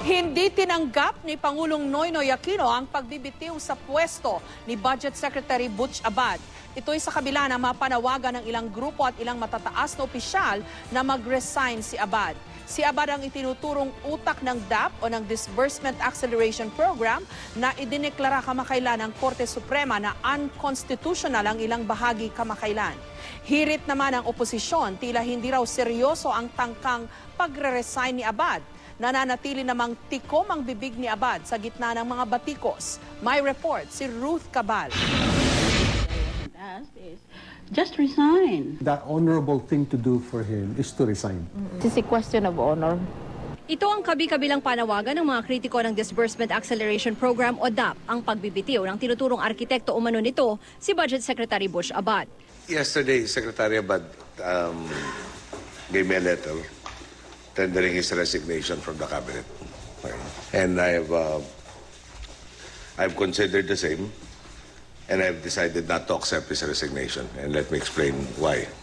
Hindi tinanggap ni Pangulong Noynoy Aquino ang pagbibitiw sa pwesto ni Budget Secretary Butch Abad. Ito'y sa kabila ng mapanawagan ng ilang grupo at ilang matataas na opisyal na mag-resign si Abad. Si Abad ang itinuturong utak ng DAP o ng Disbursement Acceleration Program na idineklara kamakailan ng Korte Suprema na unconstitutional ang ilang bahagi kamakailan. Hirit naman ang oposisyon, tila hindi raw seryoso ang tangkang pagre-resign ni Abad. Nananatili namang tikom ang bibig ni Abad sa gitna ng mga batikos. May report si Ruth Cabal. Just resign. The honorable thing to do for him is to resign. This is a question of honor. Ito ang kabi-kabilang panawagan ng mga kritiko ng Disbursement Acceleration Program o DAP, ang pagbibitiw ng tinuturong arkitekto umano nito, si Budget Secretary Butch Abad. Yesterday, Secretary Abad gave me a letter tendering his resignation from the cabinet. And I've considered the same, and I've decided not to accept his resignation. And let me explain why.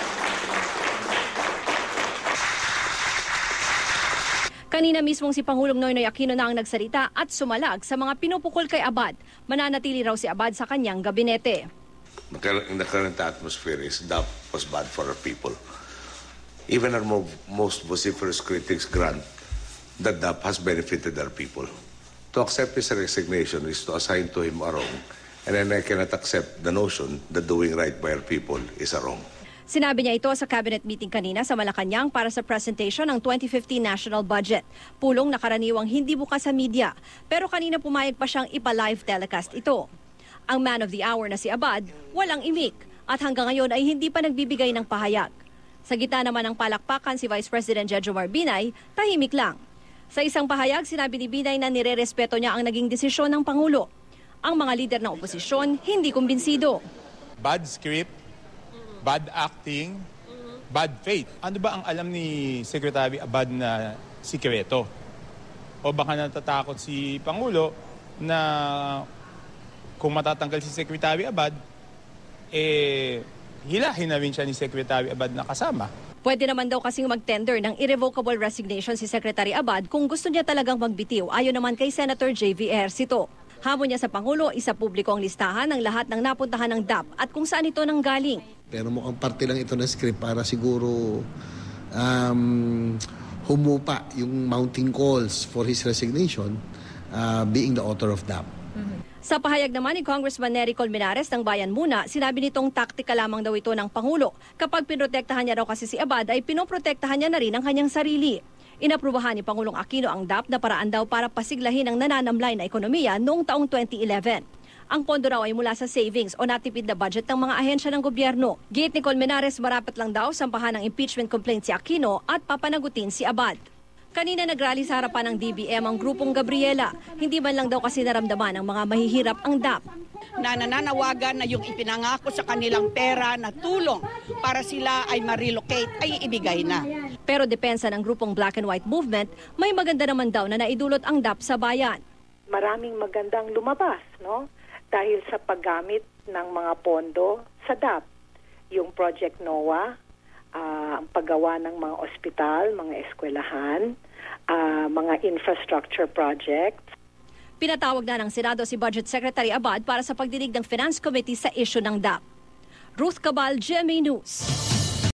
Kanina mismong si Pangulong Noynoy Aquino na ang nagsalita at sumalag sa mga pinupukol kay Abad. Mananatili raw si Abad sa kanyang gabinete. In the current atmosphere, DAP was bad for our people. Even our most vociferous critics grant that DAP has benefited our people. To accept his resignation is to assign to him a wrong, and then I cannot accept the notion that doing right by our people is a wrong. Sinabi niya ito sa cabinet meeting kanina sa Malacanang para sa presentation ng 2015 national budget. Pulong na karaniwang hindi bukas sa media, pero kanina pumayag pa siyang ipa-live telecast ito. Ang man of the hour na si Abad, walang imik at hanggang ngayon ay hindi pa nagbibigay ng pahayag. Sa gitna naman ng palakpakan si Vice President Jejomar Binay, tahimik lang. Sa isang pahayag, sinabi ni Binay na nirerespeto niya ang naging desisyon ng Pangulo. Ang mga lider ng oposisyon hindi kumbinsido. Bad script, bad acting, bad faith. Ano ba ang alam ni Secretary Abad na sikreto? O baka natatakot si Pangulo na kung matatanggal si Secretary Abad, hilahin na rin siya ni Secretary Abad na kasama. Pwede naman daw kasing mag-tender ng irrevocable resignation si Secretary Abad kung gusto niya talagang magbitiw, ayon naman kay Senator J.V. Ejercito. Hamon niya sa Pangulo, isa publiko ang listahan ng lahat ng napuntahan ng DAP at kung saan ito nanggaling. Pero mukhang parte lang ito ng script para siguro humupa yung mounting calls for his resignation, being the author of DAP. Sa pahayag naman ni Congressman Nery Colmenares ng Bayan Muna, sinabi nitong taktika lamang daw ito ng Pangulo. Kapag pinoprotektahan niya raw kasi si Abad ay pinoprotektahan niya na rin ang kanyang sarili. Inaprubahan ni Pangulong Aquino ang DAP na paraan daw para pasiglahin ang nananamlay na ekonomiya noong taong 2011. Ang pondo raw ay mula sa savings o natipid na budget ng mga ahensya ng gobyerno. Giit ni Colmenares, marapit lang daw sampahan ng impeachment complaint si Aquino at papanagutin si Abad. Kanina nagrally sa harapan ng DBM ang grupong Gabriela. Hindi man lang daw kasi naramdaman ng mga mahihirap ang DAP. Nananawagan na yung ipinangako sa kanilang pera na tulong para sila ay ma-relocate ay ibigay na. Pero depensa ng grupong Black and White Movement, may maganda naman daw na naidulot ang DAP sa bayan. Maraming magandang lumabas, no? Dahil sa paggamit ng mga pondo sa DAP. Yung Project NOAA, ang paggawa ng mga ospital, mga eskwelahan, mga infrastructure projects. Pinatawag na ng Senado si Budget Secretary Abad para sa pagdinig ng Finance Committee sa issue ng DAP. Ruth Cabal, GMA News.